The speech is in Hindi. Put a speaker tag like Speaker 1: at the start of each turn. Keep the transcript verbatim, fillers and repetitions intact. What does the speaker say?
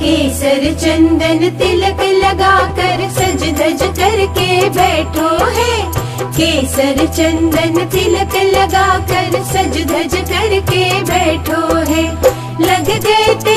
Speaker 1: केसर चंदन तिलक लगाकर सज धज करके बैठो है। केसर चंदन तिलक लगाकर सज धज करके बैठो है। लग गए